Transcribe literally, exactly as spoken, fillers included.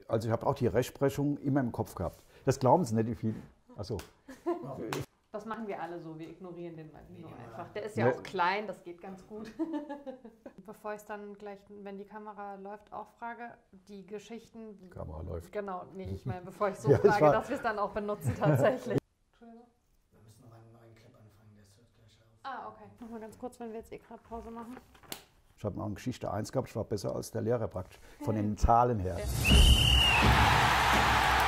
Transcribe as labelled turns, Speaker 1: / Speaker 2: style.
Speaker 1: Also ich habe auch die Rechtsprechung immer im Kopf gehabt. Das glauben Sie nicht, wie viel. Also,
Speaker 2: das machen wir alle so, wir ignorieren den Marino einfach. Der ist ja auch klein, das geht ganz gut. Bevor ich es dann gleich, wenn die Kamera läuft, auch frage, die Geschichten...
Speaker 1: Die Kamera läuft.
Speaker 2: Genau, nee, ich meine, bevor ich so
Speaker 1: Ja,
Speaker 2: frage,
Speaker 1: war,
Speaker 2: dass wir es dann auch benutzen tatsächlich. Entschuldigung.
Speaker 3: Wir müssen noch einen neuen Clip anfangen, der hört gleich auf.
Speaker 2: Ah, okay. Nochmal ganz kurz, wenn wir jetzt eh gerade Pause machen.
Speaker 1: Ich habe mal in Geschichte eins gehabt, ich war besser als der Lehrer praktisch, von den Zahlen her.
Speaker 2: Ja.